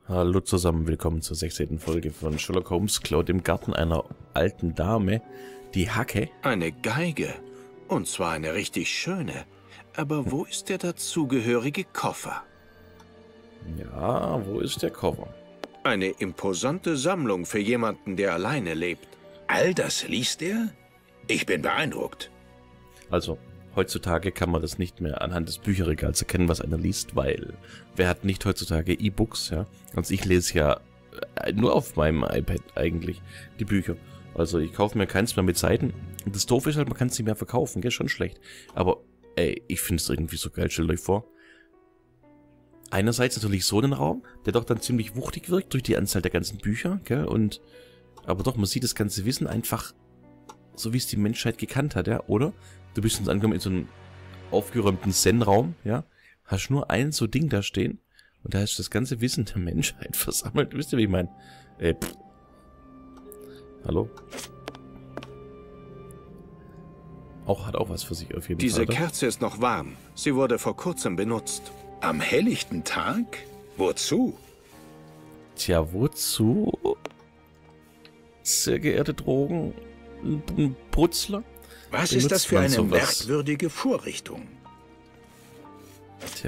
Hallo zusammen, willkommen zur 16. Folge von Sherlock Holmes klaut im Garten einer alten Dame die Hacke. Eine Geige. Und zwar eine richtig schöne. Aber wo ist der dazugehörige Koffer? Ja, wo ist der Koffer? Eine imposante Sammlung für jemanden, der alleine lebt. All das liest er? Ich bin beeindruckt. Also, heutzutage kann man das nicht mehr anhand des Bücherregals erkennen, was einer liest, weil wer hat nicht heutzutage E-Books, ja? Also ich lese ja nur auf meinem iPad eigentlich die Bücher. Also ich kaufe mir keins mehr mit Seiten. Und das Doofe ist halt, man kann es nicht mehr verkaufen, gell? Schon schlecht. Aber, ey, ich finde es irgendwie so geil, stellt euch vor. Einerseits natürlich so einen Raum, der doch dann ziemlich wuchtig wirkt durch die Anzahl der ganzen Bücher, gell? Und, aber doch, man sieht das ganze Wissen einfach so, wie es die Menschheit gekannt hat, ja? Oder? Du bist uns angekommen in so einem aufgeräumten Zen-Raum, ja? Hast nur ein so Ding da stehen und da ist das ganze Wissen der Menschheit versammelt. Wisst ihr, wie ich meine? Hallo? Hat auch was für sich auf jeden Fall. Diese Kerze ist noch warm. Sie wurde vor kurzem benutzt. Am helllichten Tag? Wozu? Tja, wozu? Sehr geehrte Drogenputzler? Was ist das für eine sowas? merkwürdige Vorrichtung? Tja.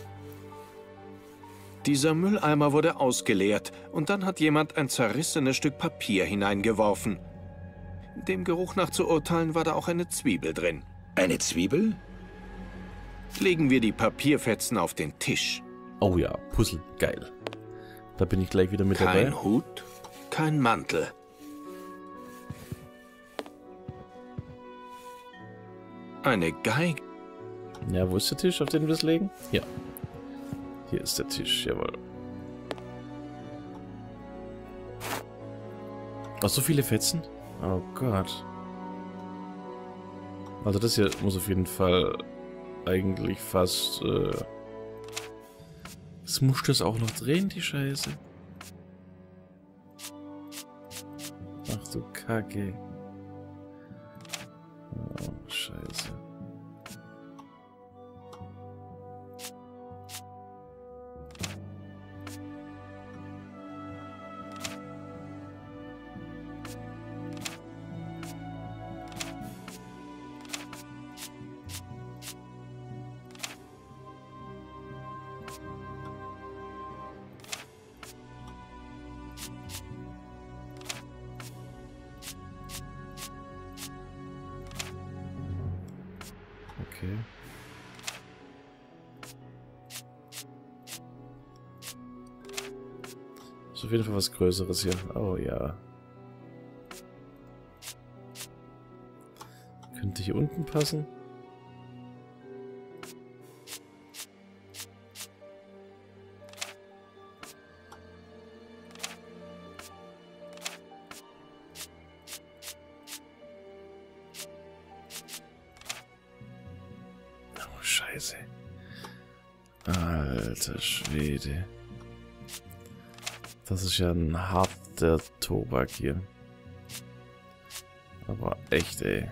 Dieser Mülleimer wurde ausgeleert und dann hat jemand ein zerrissenes Stück Papier hineingeworfen. Dem Geruch nach zu urteilen war da auch eine Zwiebel drin. Eine Zwiebel? Legen wir die Papierfetzen auf den Tisch. Oh ja, Puzzle, geil. Da bin ich gleich wieder mit dabei. Kein Hut, kein Mantel. Eine Geige. Ja, wo ist der Tisch, auf den wir es legen? Ja. Hier ist der Tisch, jawohl. Oh, so viele Fetzen? Oh Gott. Also das hier muss auf jeden Fall eigentlich fast... Jetzt muss das auch noch drehen, die Scheiße. Ach du Kacke. Oh, Scheiße. Okay. Ist auf jeden Fall was Größeres hier. Oh ja. Könnte hier unten passen? Scheiße. Alter Schwede. Das ist ja ein harter Tobak hier. Aber echt, ey.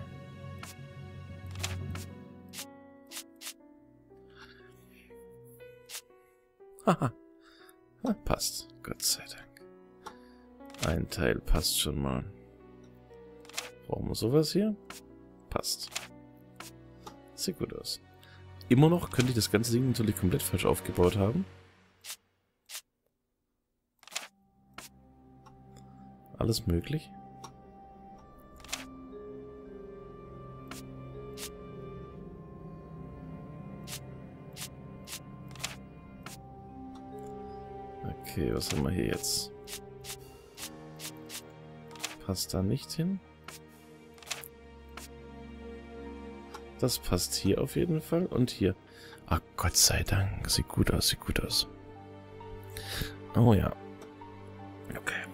Haha. Passt. Gott sei Dank. Ein Teil passt schon mal. Brauchen wir sowas hier? Passt. Sieht gut aus. Immer noch könnte ich das ganze Ding natürlich komplett falsch aufgebaut haben. Alles möglich. Okay, was haben wir hier jetzt? Passt da nicht hin. Das passt hier auf jeden Fall. Und hier. Ach, Gott sei Dank. Sieht gut aus, sieht gut aus. Oh ja. Okay.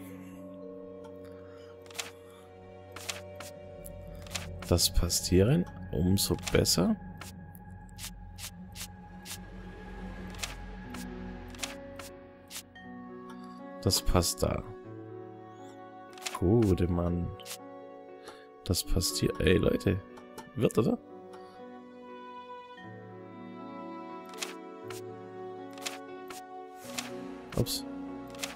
Das passt hier rein. Umso besser. Das passt da. Gute Mann. Das passt hier. Ey, Leute. Wird, oder? Ups.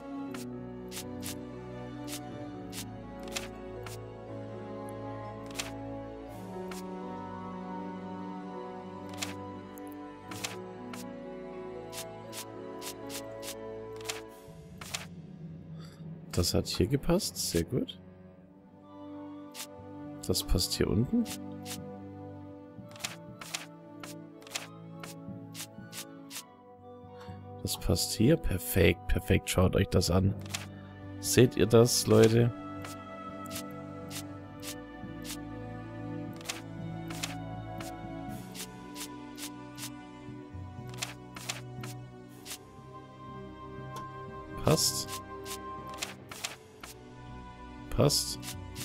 Das hat hier gepasst. Sehr gut. Das passt hier unten. Das passt hier. Perfekt, perfekt. Schaut euch das an. Seht ihr das, Leute? Passt. Passt.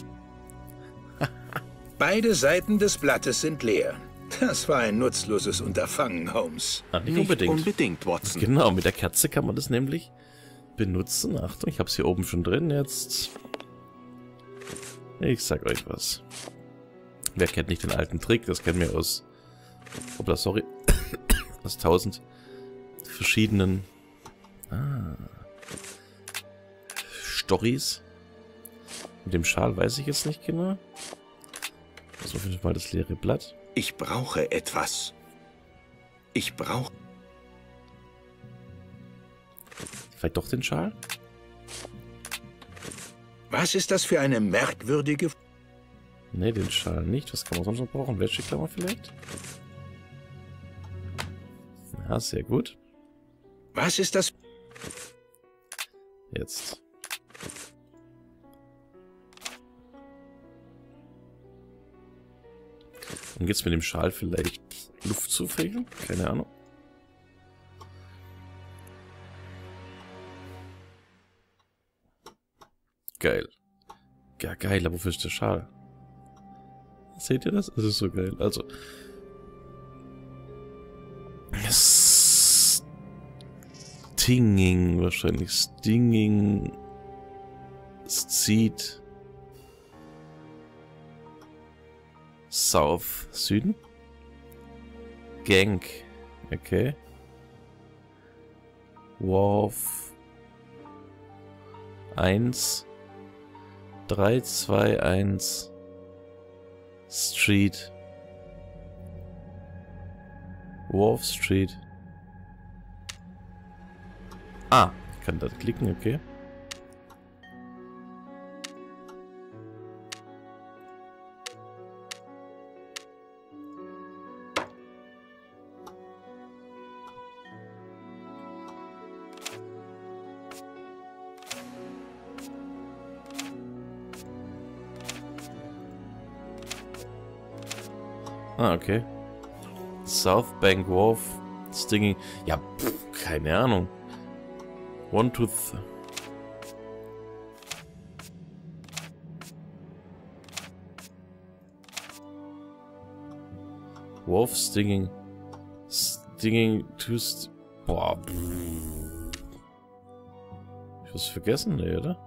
Beide Seiten des Blattes sind leer. Das war ein nutzloses Unterfangen, Holmes. Nicht unbedingt, Watson. Genau, mit der Kerze kann man das nämlich benutzen. Achtung, ich habe es hier oben schon drin jetzt. Ich sag euch was. Wer kennt nicht den alten Trick? Das kennen wir aus... Hoppla, sorry. Aus 1000 verschiedenen... Storys. Mit dem Schal weiß ich jetzt nicht genau. Also auf jeden Fall das leere Blatt. Ich brauche etwas. Ich brauche... Vielleicht doch den Schal? Was ist das für eine merkwürdige... Ne, den Schal nicht. Was kann man sonst noch brauchen? Wäscheklammer vielleicht? Ja, sehr gut. Was ist das? Jetzt. Und geht's mit dem Schal vielleicht Luft zufegen? Keine Ahnung. Geil. Ja, geil, aber wofür ist der Schal? Seht ihr das? Das ist so geil. Also. Stinging wahrscheinlich. Stinging. Zieht. South. Süden. Gang. Okay. Wharf. 1. 3, 2, 1. Street. Wharf Street. Ah, ich kann da klicken, okay. Ah, okay. South Bank Wharf, Stinging. Ja, keine Ahnung. One Tooth. Wharf, Stinging. Stinging Tooth. Boah. Ich was vergessen, ne, oder?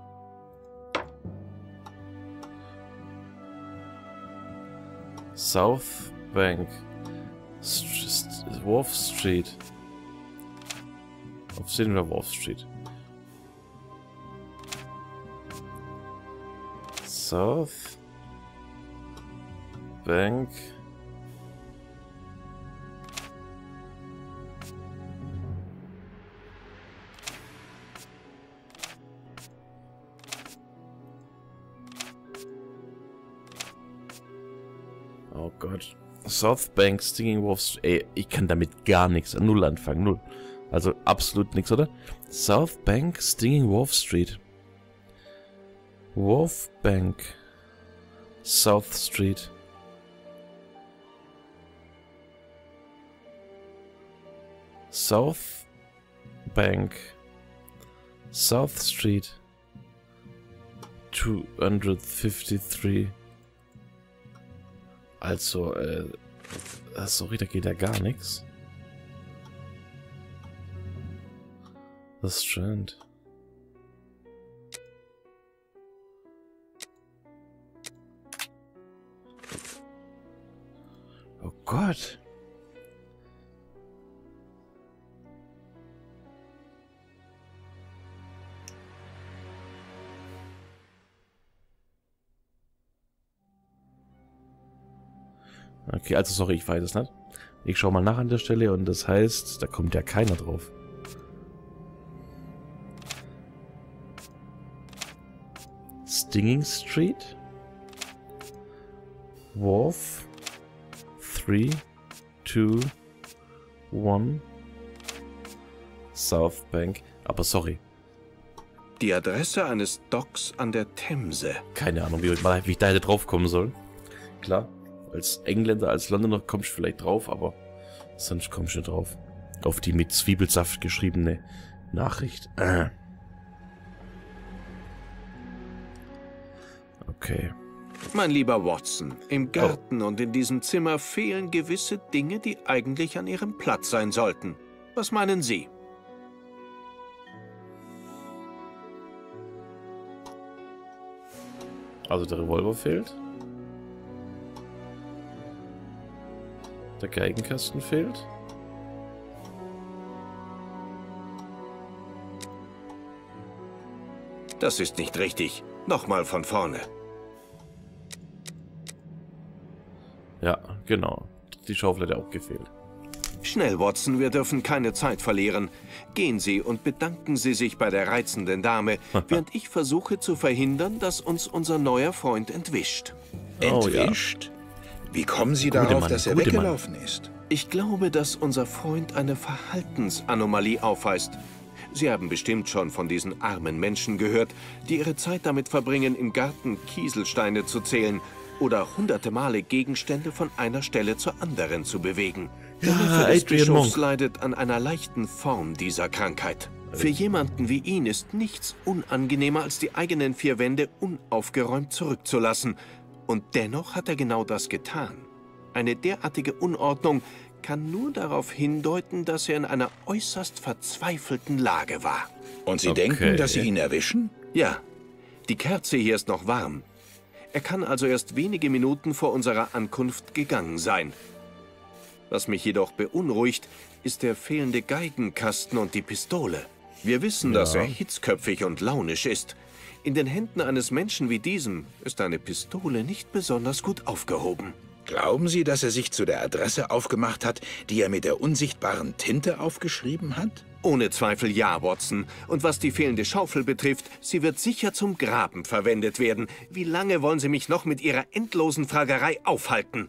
South Bank. Wharf Street. Auf sehen wir Wharf Street. South Bank. Oh Gott. South Bank, Stinging Wolves. Ey, ich kann damit gar nichts. Null anfangen. Null. Also absolut nichts, oder? South Bank, Stinging Wharf Street. Wharf Bank. South Street. South Bank. South Street. 253. Also, sorry, da geht ja gar nichts. Das ist Strand. Oh Gott. Okay, also sorry, ich weiß es nicht. Ich schaue mal nach an der Stelle und das heißt, da kommt ja keiner drauf. Stinging Street. Wharf. 3, 2, 1. South Bank. Aber sorry. Die Adresse eines Docks an der Themse. Keine Ahnung, wie ich da hätte drauf kommen sollen. Klar, als Engländer, als Londoner kommst du vielleicht drauf, aber sonst kommst du nicht drauf. Auf die mit Zwiebelsaft geschriebene Nachricht. Okay. Mein lieber Watson, im Garten und in diesem Zimmer fehlen gewisse Dinge, die eigentlich an ihrem Platz sein sollten. Was meinen Sie? Also der Revolver fehlt. Der Geigenkasten fehlt. Das ist nicht richtig. Nochmal von vorne. Ja, genau. Die Schaufel hat ja auch gefehlt. Schnell, Watson, wir dürfen keine Zeit verlieren. Gehen Sie und bedanken Sie sich bei der reizenden Dame, während ich versuche zu verhindern, dass uns unser neuer Freund entwischt. Entwischt? Wie kommen Sie darauf, dass er weggelaufen ist? Ich glaube, dass unser Freund eine Verhaltensanomalie aufweist. Sie haben bestimmt schon von diesen armen Menschen gehört, die ihre Zeit damit verbringen, im Garten Kieselsteine zu zählen oder hunderte Male Gegenstände von einer Stelle zur anderen zu bewegen. Der Neffe des Bischofs leidet an einer leichten Form dieser Krankheit. Für jemanden wie ihn ist nichts unangenehmer, als die eigenen vier Wände unaufgeräumt zurückzulassen. Und dennoch hat er genau das getan. Eine derartige Unordnung kann nur darauf hindeuten, dass er in einer äußerst verzweifelten Lage war. Und Sie denken, dass Sie ihn erwischen? Ja, die Kerze hier ist noch warm. Er kann also erst wenige Minuten vor unserer Ankunft gegangen sein. Was mich jedoch beunruhigt, ist der fehlende Geigenkasten und die Pistole. Wir wissen, dass er hitzköpfig und launisch ist. In den Händen eines Menschen wie diesem ist eine Pistole nicht besonders gut aufgehoben. Glauben Sie, dass er sich zu der Adresse aufgemacht hat, die er mit der unsichtbaren Tinte aufgeschrieben hat? Ohne Zweifel ja, Watson. Und was die fehlende Schaufel betrifft, sie wird sicher zum Graben verwendet werden. Wie lange wollen Sie mich noch mit Ihrer endlosen Fragerei aufhalten?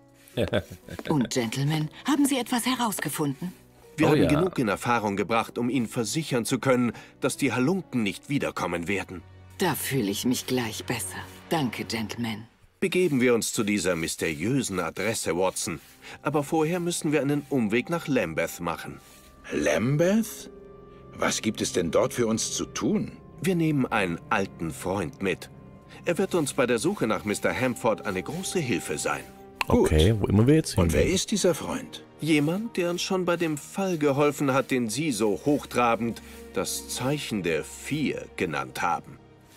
Und, Gentlemen, haben Sie etwas herausgefunden? Wir haben genug in Erfahrung gebracht, um Ihnen versichern zu können, dass die Halunken nicht wiederkommen werden. Da fühle ich mich gleich besser. Danke, Gentlemen. Begeben wir uns zu dieser mysteriösen Adresse, Watson. Aber vorher müssen wir einen Umweg nach Lambeth machen. Lambeth? Was gibt es denn dort für uns zu tun? Wir nehmen einen alten Freund mit. Er wird uns bei der Suche nach Mr. Hamford eine große Hilfe sein. Okay, wo immer wir jetzt hin. Und wer ist dieser Freund? Jemand, der uns schon bei dem Fall geholfen hat, den Sie so hochtrabend das Zeichen der 4 genannt haben.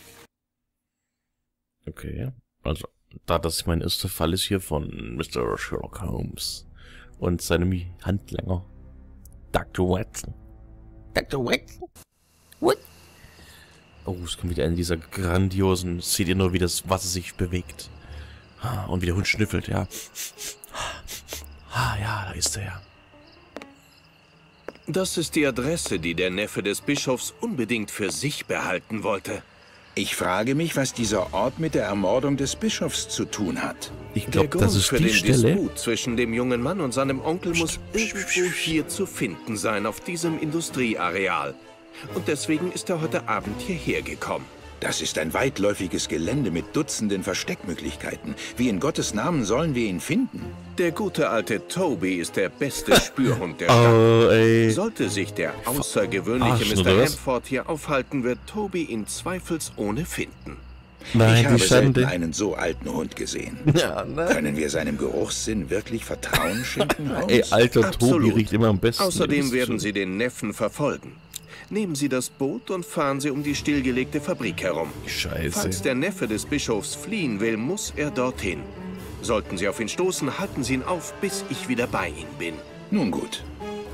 Okay, also da das mein erster Fall ist hier von Mr. Sherlock Holmes und seinem Handlanger Dr. Watson. Dr. Watson? What? Oh, es kommt wieder in dieser grandiosen, seht ihr nur, wie das Wasser sich bewegt. Und wie der Hund schnüffelt, ja. Ja, da ist er ja. Das ist die Adresse, die der Neffe des Bischofs unbedingt für sich behalten wollte. Ich frage mich, was dieser Ort mit der Ermordung des Bischofs zu tun hat. Ich glaube, das ist die Stelle. Der Disput zwischen dem jungen Mann und seinem Onkel muss irgendwo hier zu finden sein, auf diesem Industrieareal. Und deswegen ist er heute Abend hierher gekommen. Das ist ein weitläufiges Gelände mit Dutzenden Versteckmöglichkeiten. Wie in Gottes Namen sollen wir ihn finden? Der gute alte Toby ist der beste Spürhund der Stadt. Sollte sich der außergewöhnliche Mr. Hamford hier aufhalten, wird Toby ihn zweifelsohne finden. Nein, ich habe selten einen so alten Hund gesehen. Ja, Können wir seinem Geruchssinn wirklich Vertrauen schenken, Holmes? Ey, alter Toby riecht immer am besten. Außerdem werden Sie den Neffen verfolgen. Nehmen Sie das Boot und fahren Sie um die stillgelegte Fabrik herum. Scheiße. Falls der Neffe des Bischofs fliehen will, muss er dorthin. Sollten Sie auf ihn stoßen, halten Sie ihn auf, bis ich wieder bei Ihnen bin. Nun gut.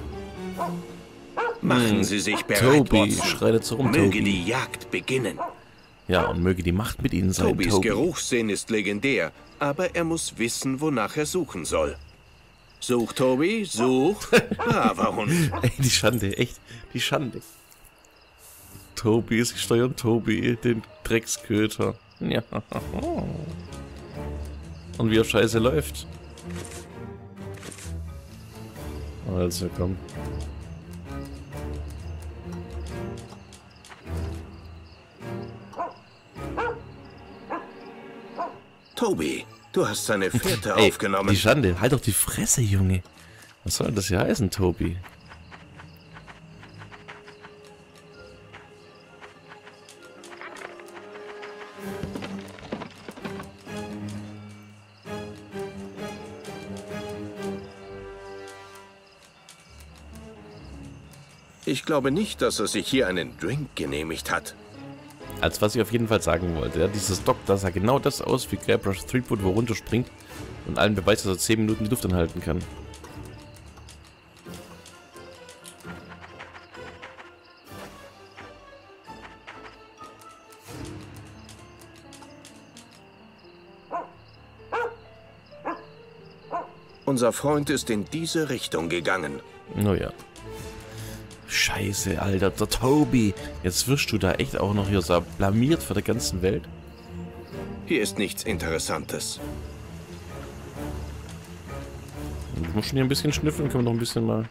Machen Sie sich bereit, Toby, Watson. schreitet so rum, Möge Toby. die Jagd beginnen. Ja, und möge die Macht mit Ihnen sein, Tobys Toby. Geruchssinn ist legendär, aber er muss wissen, wonach er suchen soll. Such, Toby, such. Braver Hund. Ey, die Schande, echt, die Schande. Toby ist gesteuert, Toby, den Drecksköter. Ja. Und wie er scheiße läuft. Also komm. Toby, du hast seine Fährte Ey, aufgenommen. die Schande. Halt doch die Fresse, Junge. Was soll das hier heißen, Toby? Ich glaube nicht, dass er sich hier einen Drink genehmigt hat. Als was ich auf jeden Fall sagen wollte, ja, dieses Dock, da sah genau das aus wie Guybrush Threepwood, wo runterspringt und allen beweist, dass er 10 Minuten die Luft anhalten kann. Unser Freund ist in diese Richtung gegangen. Naja. Scheiße, Alter, der Toby. Jetzt wirst du da echt auch noch hier so blamiert vor der ganzen Welt. Hier ist nichts Interessantes. Wir müssen hier ein bisschen schnüffeln, können wir noch ein bisschen mal...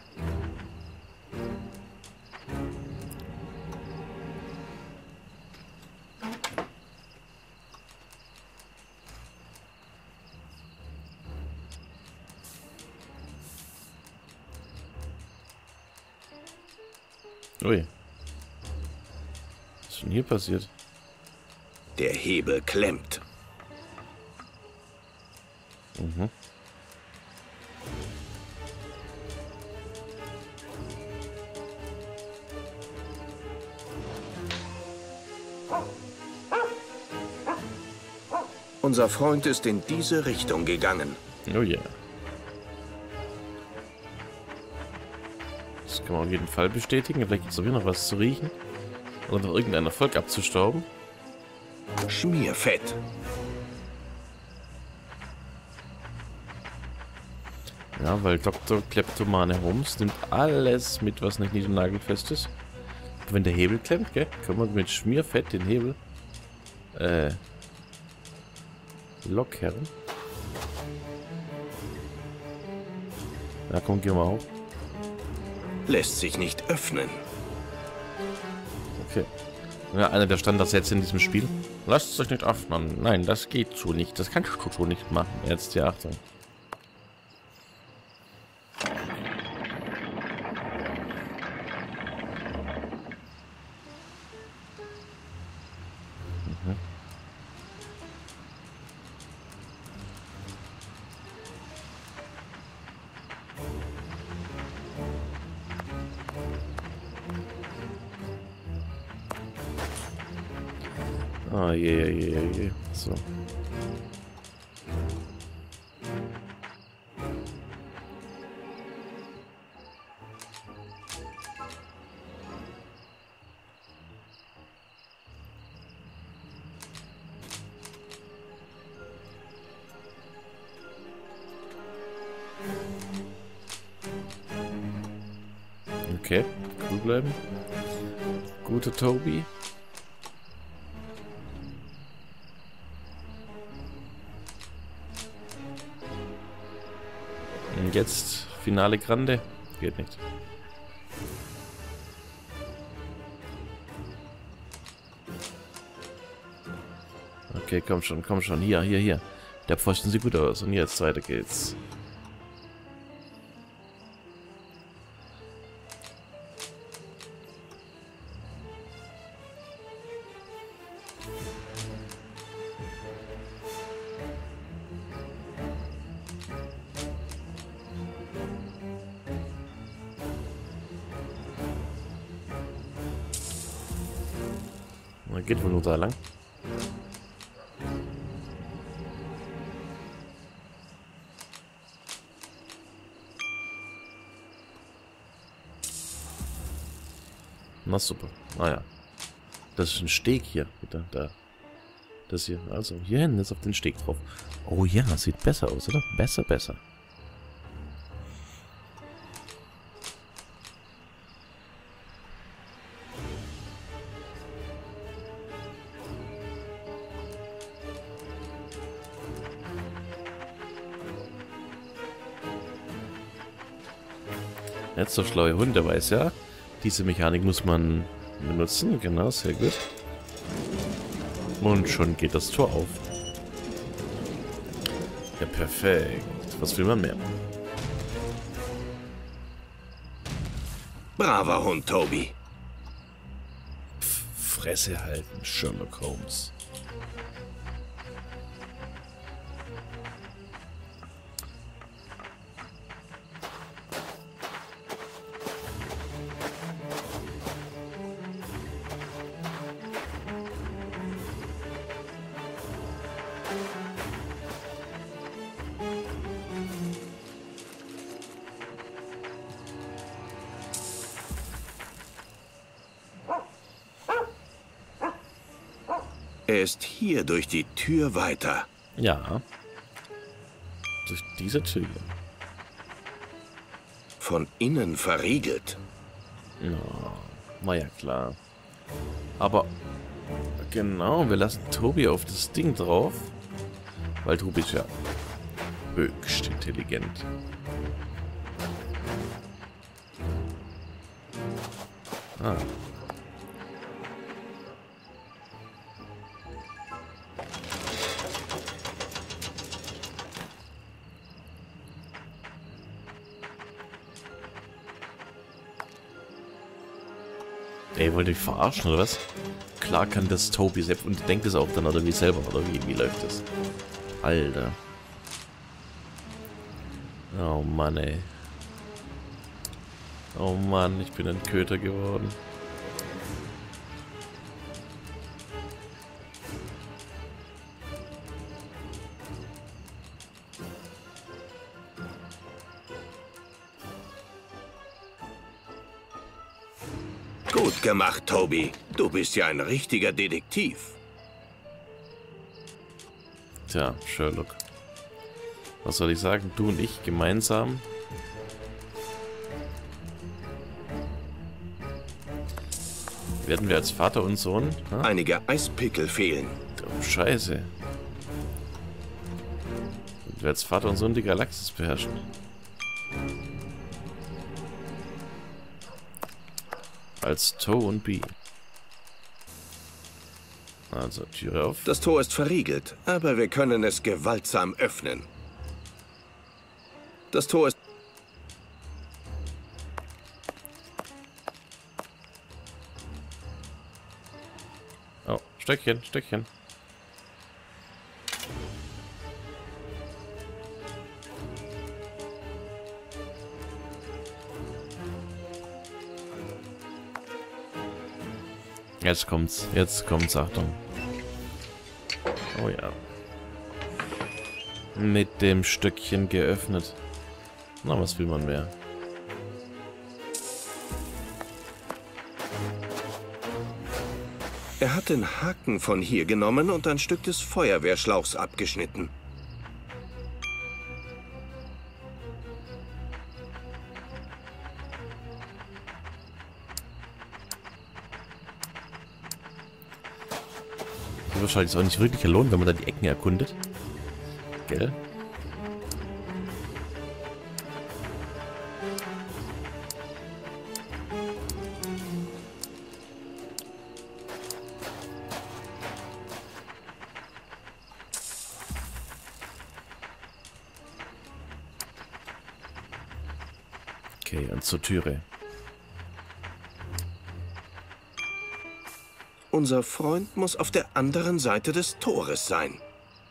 Ui. Was ist denn hier passiert? Der Hebel klemmt. Mhm. Unser Freund ist in diese Richtung gegangen. Oh ja. Das kann man auf jeden Fall bestätigen. Vielleicht gibt es auch hier noch was zu riechen. Oder noch irgendein Erfolg abzustauben. Schmierfett. Ja, weil Dr. Kleptomane Holmes nimmt alles mit, was nicht nied- und nagelfest ist. Aber wenn der Hebel klemmt, gell, können wir mit Schmierfett den Hebel lockern. Ja, komm, geh mal auf. Lässt sich nicht öffnen. Okay. Ja, einer der Standardsätze in diesem Spiel. Lasst es euch nicht öffnen. Nein, das geht so nicht. Das kannst du so nicht machen. Jetzt die Achtung. Ah, je. So. Okay, cool bleiben. Guter Toby. Und jetzt Finale Grande. Geht nicht. Okay, komm schon, komm schon. Hier. Der Pfosten sieht gut aus. Und jetzt weiter geht's. Geht wohl nur da lang. Na super. Naja. Das ist ein Steg hier. Bitte, da. Das hier. Also, hier hinten ist auf den Steg drauf. Oh ja, sieht besser aus, oder? Besser. Jetzt der schlaue Hund, der weiß ja, diese Mechanik muss man benutzen. Genau, sehr gut. Und schon geht das Tor auf. Ja, perfekt. Was will man mehr? Braver Hund, Toby. Fresse halten, Sherlock Holmes. Er ist hier durch die Tür weiter. Ja. Durch diese Tür. Von innen verriegelt. Ja, war ja klar. Aber genau, wir lassen Toby auf das Ding drauf. Weil Toby ist ja höchst intelligent. Ah. Ey, wollt ihr mich verarschen, oder was? Klar kann das Toby selbst und denkt es auch dann, oder wie selber, oder wie läuft das? Alter. Oh Mann, ey. Oh Mann, ich bin ein Köter geworden. Gut gemacht, Toby. Du bist ja ein richtiger Detektiv. Tja, Sherlock. Was soll ich sagen? Du und ich gemeinsam. Werden wir als Vater und Sohn? Ha? Einige Eispickel fehlen. Oh, Scheiße. Werden wir als Vater und Sohn die Galaxis beherrschen? Als Toe und B. Also, Türe auf. Das Tor ist verriegelt, aber wir können es gewaltsam öffnen. Das Tor ist... Oh, Stöckchen, Stöckchen. Jetzt kommt's, Achtung. Oh ja. Mit dem Stöckchen geöffnet. Na, was will man mehr? Er hat den Haken von hier genommen und ein Stück des Feuerwehrschlauchs abgeschnitten. Wahrscheinlich ist auch nicht wirklich lohnt, wenn man da die Ecken erkundet. Gell? Okay, und zur Türe. Unser Freund muss auf der anderen Seite des Tores sein.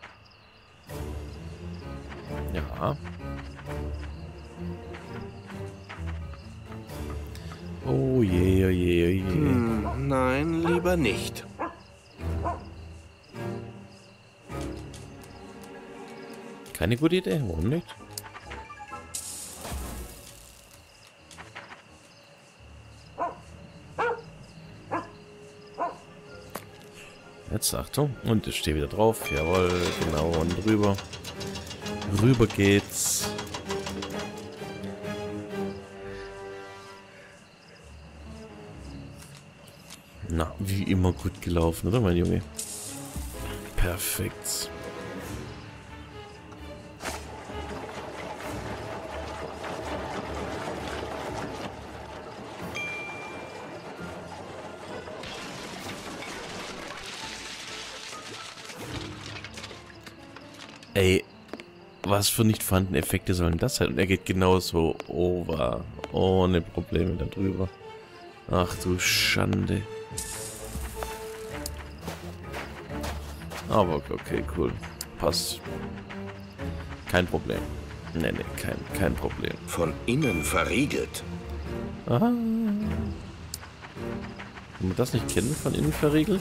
Ja. Oh je, oh je, oh je. Nein, lieber nicht. Keine gute Idee, warum nicht? Jetzt Achtung, und ich stehe wieder drauf. Jawohl, genau, und rüber. Rüber geht's. Na, wie immer gut gelaufen, oder mein Junge? Perfekt. Ey, was für nicht vorhandene Effekte sollen das sein? Und er geht genauso over. Ohne Probleme darüber. Ach du Schande. Aber okay, cool. Passt. Kein Problem. Nee, kein Problem. Von innen verriegelt. Ah. Wenn wir das nicht kennen, von innen verriegelt?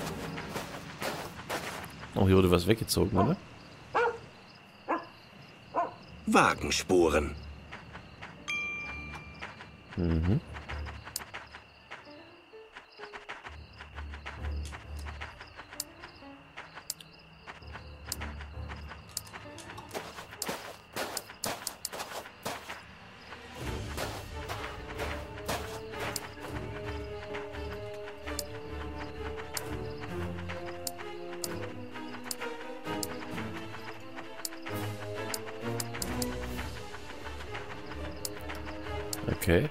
Oh, hier wurde was weggezogen, oder? Wagenspuren. Mhm. Okay.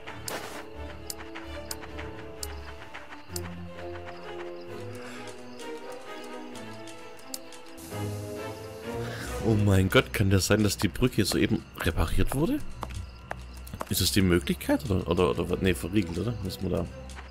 Oh mein Gott, kann das sein, dass die Brücke soeben repariert wurde? Ist das die Möglichkeit? Oder nee, verriegelt, oder? Müssen wir da...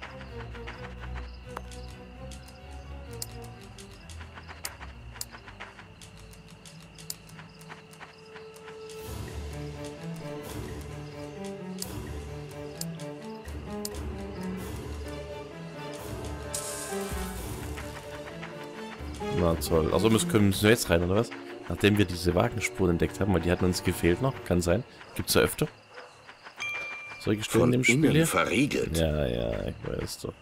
Na toll. Also müssen wir jetzt rein, oder was? Nachdem wir diese Wagenspuren entdeckt haben, weil die hatten uns gefehlt noch. Kann sein. Gibt's ja öfter. Solche Stellen im Spiel hier? Verriegelt. Ja, ich weiß doch.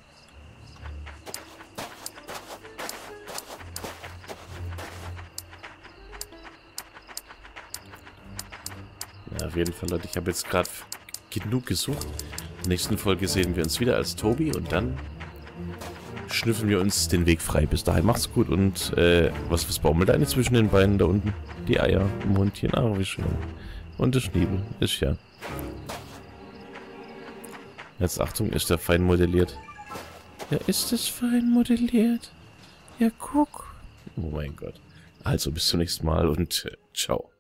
Ja, auf jeden Fall, Leute. Ich habe jetzt gerade genug gesucht. In der nächsten Folge sehen wir uns wieder als Tobi und dann schnüffeln wir uns den Weg frei. Bis dahin macht's gut und was baumelt eigentlich zwischen den Beinen da unten? Die Eier im Hundchen, ach wie schön. Und der Schniebel, ist ja. Jetzt Achtung, ist der fein modelliert. Ja, ist es fein modelliert? Ja, guck. Oh mein Gott. Also bis zum nächsten Mal und ciao.